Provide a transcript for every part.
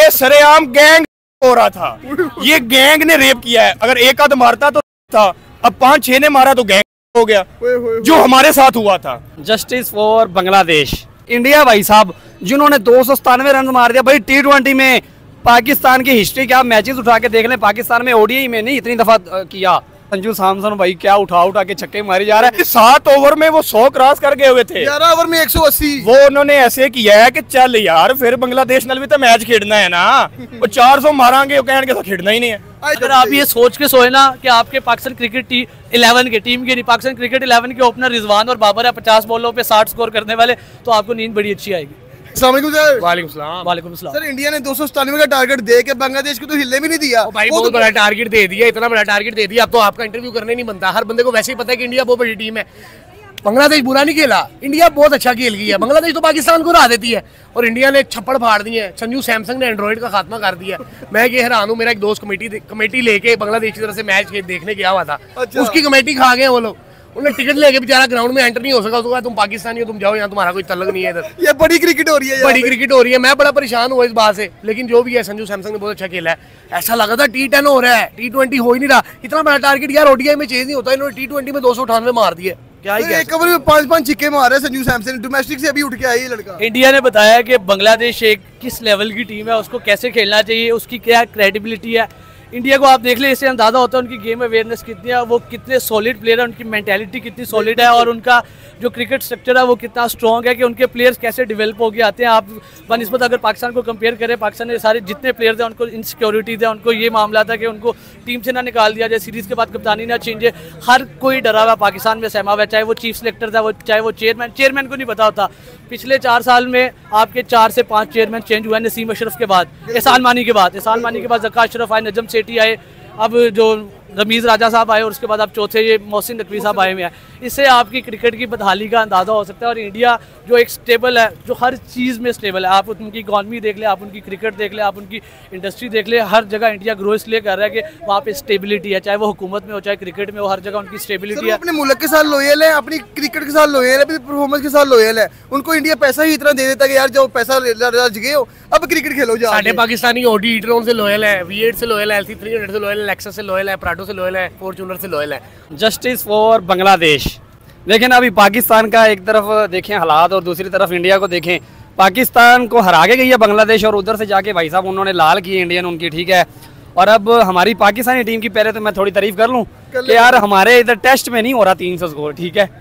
ये सरेआम गैंग हो रहा था, ये गैंग ने रेप किया है। अगर एक आध मारता तो था, अब 5-6 ने मारा तो गैंग हो गया, जो हमारे साथ हुआ था। Justice for Bangladesh. इंडिया भाई साहब जिन्होंने 297 रन मार दिया भाई T20 में। पाकिस्तान की हिस्ट्री क्या मैचेस उठा के देख लें, पाकिस्तान में ODI में नहीं इतनी दफा किया। संजू सैमसन भाई क्या उठा के छक्के मारी जा रहा है। 7 ओवर में वो 100 क्रॉस कर गए हुए थे, 11 ओवर में 180। वो उन्होंने ऐसे किया है कि चल यार फिर बांग्लादेश नाल भी तो मैच खेलना है ना, वो 400 मारांगे, वो कहने के खेलना ही नहीं है। अगर आप ये सोच के सोए ना कि आपके पाकिस्तान क्रिकेट 11 के टीम के नहीं, पाकिस्तान क्रिकेट 11 के ओपनर रिजवान और बाबर है 50 बॉलों पे 60 स्कोर करने वाले, तो आपको नींद बड़ी अच्छी आएगी। वालेकुम सलाम। सर इंडिया ने 297 का टारगेट दे के बांग्लादेश को तो हिलने भी नहीं दिया। भाई बहुत बड़ा टारगेट दे दिया, इतना बड़ा टारगेट दे दिया, अब तो आपका इंटरव्यू करने नहीं बनता। हर बंदे को वैसे ही पता है कि इंडिया बहुत बड़ी टीम है। बांग्लादेश बुरा नहीं खेला, इंडिया बहुत अच्छा खेल गया। बांग्लादेश तो पाकिस्तान को हरा देती है और इंडिया ने छप्पड़ फाड़ दिए हैं। संजू सैमसन ने एंड्रॉइड का खात्मा कर दिया। मैं ये हैरान हूँ, मेरा एक दोस्त कमेटी लेके बांग्लादेश की तरफ से मैच देखने गया हुआ था। उसकी कमेटी खा गए वो लोग, उन्हें टिकट लेके बेचारा ग्राउंड में एंटर नहीं हो सका। उसको तुम पाकिस्तानी हो, तुम जाओ, यहाँ तुम्हारा कोई तल्लक नहीं है इधर। ये बड़ी क्रिकेट हो रही है, बड़ी क्रिकेट हो रही है। मैं बड़ा परेशान हुआ इस बात से, लेकिन जो भी है संजू सैमसन ने बहुत अच्छा खेला है। ऐसा लगा था T10 हो रहा है, T20 हो ही नहीं रहा। इतना बड़ा टारगेट यार ODI में चेंज नहीं होता, इन्होंने T20 में 298 मार दिए। क्या एक ओवर में 5-5 छिक्के मारे संजू सैमसन। डोमेस्टिक से अभी उठ के आया ये लड़का। इंडिया ने बताया कि बांग्लादेश एक किस लेवल की टीम है, उसको कैसे खेलना चाहिए, उसकी क्या क्रेडिबिलिटी है। इंडिया को आप देख ले, इससे अंदाजा होता है उनकी गेम अवेयरनेस कितनी है, वो कितने सॉलिड प्लेयर है, उनकी मेंटालिटी कितनी सॉलिड है और उनका जो क्रिकेट स्ट्रक्चर है वो कितना स्ट्रॉन्ग है कि उनके प्लेयर्स कैसे डेवलप हो के आते हैं। आप बनिस्बत अगर पाकिस्तान को कंपेयर करें, पाकिस्तान के सारे जितने प्लेयर्स हैं उनको इनसिक्योरिटीज़ है, उनको ये मामला था कि उनको टीम से ना निकाल दिया जाए, सीरीज़ के बाद कप्तानी ना चेंज है। हर कोई डरा हुआ पाकिस्तान में सहमा हुआ है, चाहे वो चीफ सेलेक्टर था, चाहे वो चेयरमैन को नहीं पता होता। पिछले 4 साल में आपके 4 से 5 चेयरमैन चेंज हुआ है, नसीम अशरफ के बाद, एहसान मानी के बाद ज़का अशरफ आए, नजम सेठी आए, अब जो रमीज़ राजा साहब आए और उसके बाद अब चौथे ये मोहसिन नकवी साहब आए हुए हैं। इससे आपकी क्रिकेट की बदहाली का अंदाज़ा हो सकता है। और इंडिया जो एक स्टेबल है, जो हर चीज़ में स्टेबल है, आप उनकी इकॉनमी देख लें, आप उनकी क्रिकेट देख लें, आप उनकी इंडस्ट्री देख लें, हर जगह इंडिया ग्रो इसलिए कर रहा है कि वहाँ पे स्टेबिलिटी है, चाहे वो हुकूमत में हो चाहे क्रिकेट में हो, हर जगह उनकी स्टेबिलिटी है। अपने मुल्क के साथ लॉयल है, अपनी क्रिकेट के साथ लॉयल है, अपनी परफॉर्मेंस के साथ लॉयल है। उनको इंडिया पैसा ही इतना दे देता है कि यार जो पैसा रज गए हो अब क्रिकेट खेलो जाओ। साढ़े पाकिस्तानी OD हीटरों से लॉयल है, V8 से लॉयल है, LC 300 से लॉयल है, लेक्सस से लॉयल है, प्राडो से लॉयल है, फॉर्च्यूनर से लॉयल है। Justice for Bangladesh. लेकिन अभी पाकिस्तान का एक तरफ देखें हालात और दूसरी तरफ इंडिया को देखें। पाकिस्तान को हरा के गई है बांग्लादेश और उधर से जाके भाई साहब उन्होंने लाल किए इंडियन उनकी, ठीक है। और अब हमारी पाकिस्तानी टीम की पहले तो मैं थोड़ी तारीफ कर लूं कि यार हमारे इधर टेस्ट में नहीं हो रहा 300 स्कोर, ठीक है।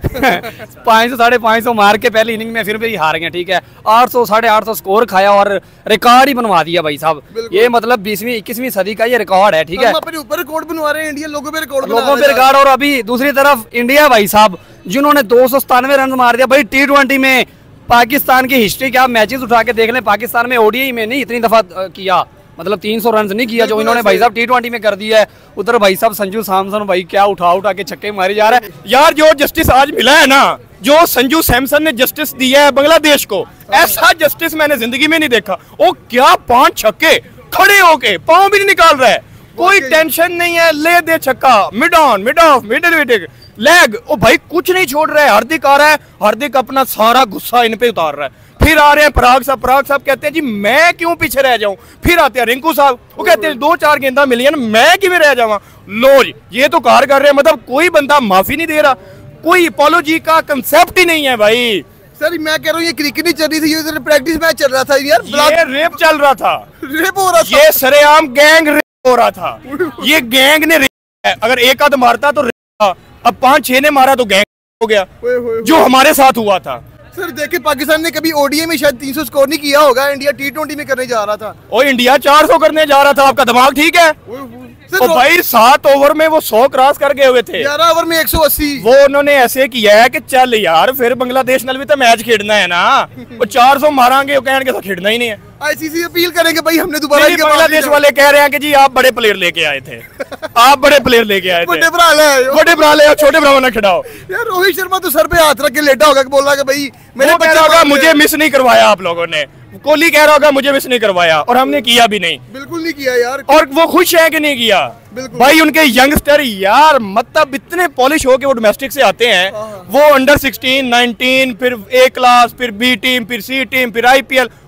500 550 मार के पहली इनिंग में फिर भी हार गए, ठीक है। 800 850 स्कोर खाया और रिकॉर्ड ही बनवा दिया भाई साहब। ये मतलब 20वीं 21वीं सदी का ये रिकॉर्ड है, ठीक है। अपने ऊपर रिकॉर्ड बनवा रहे हैं, इंडिया लोगों पे रिकॉर्ड और अभी दूसरी तरफ इंडिया भाई साहब जिन्होंने 297 रन मार दिया भाई T20 में। पाकिस्तान की हिस्ट्री क्या मैचेस उठा के देख लें, पाकिस्तान में ODI में नहीं इतनी दफा किया, मतलब 300 रन नहीं किया जो इन्होंने भाई साहब T20 में कर दिया है। उधर भाई साहब संजू सैमसन भाई क्या उठा के छक्के मारी जा रहा है। यार जो जस्टिस आज मिला है ना, जो संजू सैमसन ने जस्टिस दिया है बांग्लादेश को, ऐसा जस्टिस मैंने जिंदगी में नहीं देखा। वो क्या 5 छक्के खड़े होके, पाँव भी नहीं निकाल रहा है, कोई टेंशन नहीं है, ले दे छक्का, mid on mid off middle wicket leg, ओ भाई कुछ नहीं छोड़ रहा है। हार्दिक आ रहा है, हार्दिक अपना सारा गुस्सा इन पे उतार रहा है। फिर आ रहे हैं पराग साहब कहते हैं जी मैं क्यों पीछे रह जाऊं। फिर आते हैं रिंकू साहब, वो कहते हैं 2-4 गेंदा मिली है ना, मैं क्यों रह जाऊंगा। लो ये तो कार कर रहे हैं, मतलब कोई बंदा माफी नहीं दे रहा, कोई अपॉलॉजी का कंसेप्ट ही नहीं है भाई। सर मैं कह रहा हूँ ये क्रिकेट नहीं चल रही थी, ये प्रैक्टिस मैच चल रहा था यार। ये रेप चल रहा था, रेप हो रहा था, ये सरेआम गैंग रेप हो रहा था। ये गैंग ने रेप है, अगर एक आध मारता तो रेप था, अब 5-6 ने मारा तो गैंग हो गया, जो हमारे साथ हुआ था। सर देखिए पाकिस्तान ने कभी ODI में शायद 300 स्कोर नहीं किया होगा, इंडिया T20 में करने जा रहा था और इंडिया 400 करने जा रहा था। आपका दिमाग ठीक है? तो भाई 7 ओवर में वो 100 क्रॉस कर गए हुए थे, 11 ओवर में 180। वो उन्होंने ऐसे किया है कि चल यार फिर बांग्लादेश नाल भी तो मैच खेलना है ना, वो 400 मारांगे, वो कहने के खेलना ही नहीं है। ICC अपील करेंगे भाई हमने दोबारा। बांग्लादेश वाले कह रहे हैं कि जी आप बड़े प्लेयर लेके आए थे, आप बड़े प्लेयर लेके आए थे, बड़े भरा ले, छोटे भरा ना खिलाओ। यार रोहित शर्मा तो सर पे हाथ रख के लेटा होगा, बोल रहा है भाई मेरे बच्चा होगा मुझे मिस नहीं करवाया आप लोगों ने, कोहली कह रहा होगा मुझे मिस नहीं करवाया, और हमने किया भी नहीं, बिल्कुल नहीं किया यार। और वो खुश है कि नहीं किया भाई। उनके यंगस्टर यार मतलब इतने पॉलिश होके वो डोमेस्टिक से आते हैं, वो अंडर 16, 19, फिर A क्लास, फिर B टीम, फिर C टीम, फिर IPL,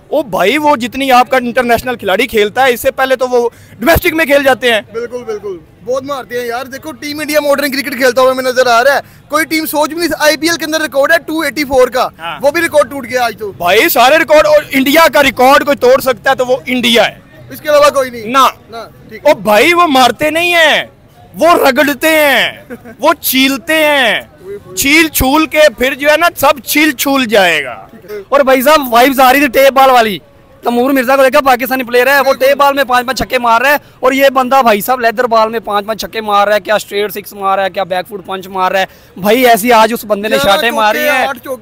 ओ भाई वो जितनी आपका इंटरनेशनल खिलाड़ी खेलता है इससे पहले तो वो डोमेस्टिक में खेल जाते हैं। बिल्कुल बिल्कुल, बहुत मारते हैं यार। देखो टीम इंडिया मॉडर्न क्रिकेट खेलता हुआ हमें नजर आ रहा है, कोई टीम सोच भी नहीं। आईपीएल के अंदर रिकॉर्ड है 284 का, हाँ। वो भी रिकॉर्ड टूट गया आज तो। भाई सारे रिकॉर्ड, और इंडिया का रिकॉर्ड कोई तोड़ सकता है तो वो इंडिया है, इसके अलावा कोई नहीं ना। ठीक ओ भाई वो मारते नहीं है, वो रगड़ते हैं, वो छीलते हैं, छील छूल के फिर जो है ना सब छील छूल जाएगा। और भाई साहब वाइब्स आ रही थी टेप बॉल वाली, तमूर मिर्जा को देखा, पाकिस्तानी प्लेयर है, वो टेप बॉल में 5-5 छक्के मार रहा है, और ये बंदा भाई साहब लेदर बॉल में 5-5 छक्के मार रहा है, क्या स्ट्रेट 6 मार रहा है, क्या बैकफुट पंच मार रहा है। भाई ऐसी आज उस बंदे ने शाटें मारी है,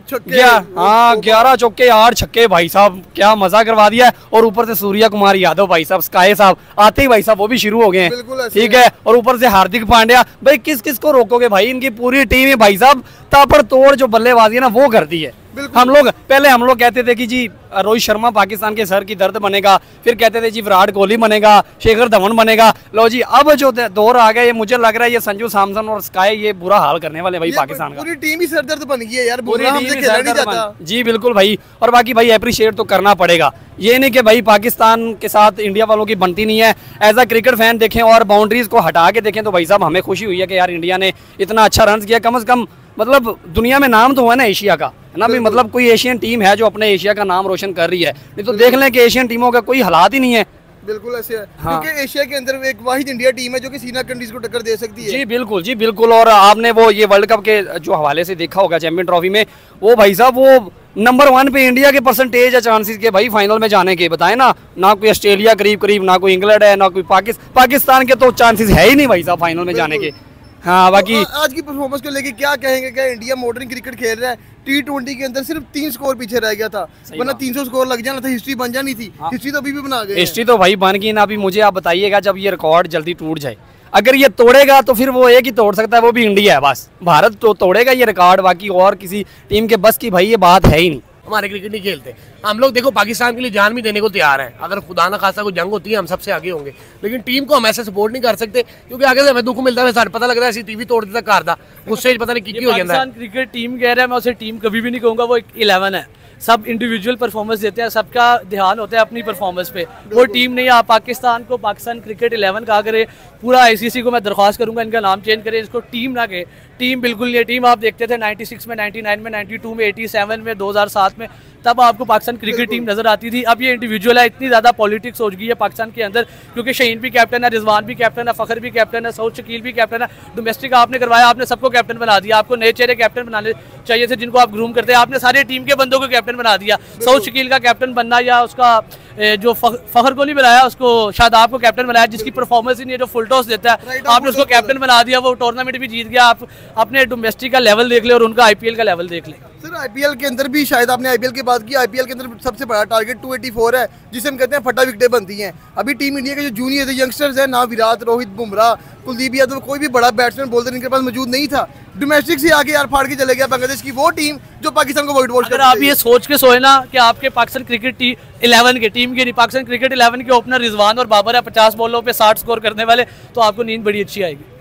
11 चौके 8 छक्के भाई साहब, क्या मजा करवा दिया है। और ऊपर से सूर्या कुमार यादव भाई साहब, स्काई साहब आते ही भाई साहब वो भी शुरू हो गए हैं, ठीक है। और ऊपर से हार्दिक पांड्या, भाई किस किस को रोकोगे भाई, इनकी पूरी टीम है भाई साहब ताबड़तोड़ जो बल्लेबाजी है ना वो करती है। हम लोग कहते थे कि जी रोहित शर्मा पाकिस्तान के सर की दर्द बनेगा, फिर कहते थे जी विराट कोहली बनेगा, शेखर धवन बनेगा। लो जी अब जो दौर आ गया, ये मुझे लग रहा है ये संजू सैमसन और स्काई ये बुरा हाल करने वाले भाई पाकिस्तान का। पूरी टीम ही सरदर्द बन गई है यार, बुमराह हमसे खेला नहीं जाता। जी बिल्कुल भाई, और बाकी भाई अप्रिशिएट तो करना पड़ेगा, ये नहीं कि भाई पाकिस्तान के साथ इंडिया वालों की बनती नहीं है। एज अ क्रिकेट फैन देखें और बाउंड्रीज को हटा के देखें तो भाई साहब हमें खुशी हुई है कि यार इंडिया ने इतना अच्छा रन किया, कम से कम मतलब दुनिया में नाम तो हुआ ना एशिया का, है ना भी, मतलब कोई एशियन टीम है जो अपने एशिया का नाम रोशन कर रही है। नहीं तो देख लें कि एशियन टीमों का कोई हालात ही नहीं है। बिल्कुल ऐसे है, हाँ। क्योंकि एशिया के अंदर एक वाहिद इंडिया टीम है जो कि सीना कंट्रीज को टक्कर दे सकती है। जी बिल्कुल। और आपने वो ये वर्ल्ड कप के जो हवाले से देखा होगा चैंपियन ट्रॉफी में, वो भाई साहब वो नंबर 1 पे इंडिया के परसेंटेज है चांसेस के भाई फाइनल में जाने के, बताए ना कोई ऑस्ट्रेलिया करीब, ना कोई इंग्लैंड है, ना कोई पाकिस्तान के तो चांसेस है ही नहीं भाई साहब फाइनल में जाने के। हाँ बाकी आज की परफॉर्मेंस को लेके क्या कहेंगे, क्या इंडिया मॉडर्न क्रिकेट खेल रहा है? T20 के अंदर सिर्फ 3 स्कोर पीछे रह गया था, वरना 300 स्कोर लग जाना था, हिस्ट्री बन जानी थी। हिस्ट्री तो अभी भी बना गए, हिस्ट्री तो भाई बन गई ना। अभी मुझे आप बताइएगा जब ये रिकॉर्ड जल्दी टूट जाए, अगर ये तोड़ेगा तो फिर वो एक ही तोड़ सकता है, वो भी इंडिया है बस। भारत तो तोड़ेगा ये रिकॉर्ड, बाकी और किसी टीम के बस की भाई ये बात है ही नहीं। हमारे क्रिकेट नहीं खेलते हम लोग, देखो पाकिस्तान के लिए जान भी देने को तैयार है, अगर खुदा ना खासा कोई जंग होती है हम सबसे आगे होंगे, लेकिन टीम को हम ऐसे सपोर्ट नहीं कर सकते क्योंकि आगे से हमें दुख मिलता है, सारे पता लगता है टीवी तोड़ देता कार दा, उससे पता नहीं की हो जाता है। पाकिस्तान क्रिकेट टीम कह रहा है, मैं उसे टीम कभी भी नहीं कहूँगा, वो एक 11 है, सब इंडिविजुअल परफॉर्मेंस देते हैं, सबका ध्यान होता है अपनी परफॉर्मेंस पे, वो टीम नहीं है। आप पाकिस्तान को पाकिस्तान क्रिकेट 11 कहा करे, पूरा आईसीसी को मैं दरख्वास्त करूंगा इनका नाम चेंज करें, इसको टीम ना कहे। टीम बिल्कुल नहीं है। टीम आप देखते थे 96 में, 99 में, 92 में, 87 में, 2007 में, तब आपको पाकिस्तान क्रिकेट टीम नजर आती थी। अब ये इंडिविजुअल है, इतनी ज़्यादा पॉलिटिक्स हो गई है पाकिस्तान के अंदर, क्योंकि शहीन भी कैप्टन है, रिजवान भी कैप्टन है, फ़खर भी कैप्टन है, सऊद शकील भी कैप्टन है। डोमेस्टिक आपने करवाया, आपने सबको कैप्टन बना दिया, आपको नए चेहरे कैप्टन बनाने चाहिए थे जिनको आप ग्रूम करते हैं, आपने सारे टीम के बंदों को कैप्टन बना दिया। सऊद शकील का कैप्टन बनना या उसका जो फ़खर को नहीं बनाया, उसको शादाब को कैप्टन बनाया जिसकी परफॉर्मेंस ही नहीं है, जो फुल टॉस देता है, आपने उसको कैप्टन बना दिया, वो टूर्नामेंट भी जीत गया। आप अपने डोमेस्टिक का लेवल देख ले और उनका आईपीएल का लेवल देख ले। सर आईपीएल के अंदर भी शायद आपने आईपीएल की बात की, आईपीएल के अंदर सबसे बड़ा टारगेट 284 है जिसे हम कहते हैं फटा विकेटें बनती हैं। अभी टीम इंडिया के जो जूनियर यंगस्टर्स हैं ना, विराट, रोहित, बुमराह, कुलदीप यादव, कोई भी बड़ा बैट्समैन बॉलर इनके पास मौजूद नहीं था। डोमेस्टिक से आगे यार फाड़ के चले गया बांग्लादेश की वो टीम जो पाकिस्तान को वाइट वॉश कर। आप ये सोच के सोए ना कि आपके पाकिस्तान क्रिकेट 11 के टीम के नहीं, पाकिस्तान क्रिकेट 11 के ओपनर रिजवान और बाबर है 50 बॉलों पे 60 स्कोर करने वाले, तो आपको नींद बड़ी अच्छी आएगी।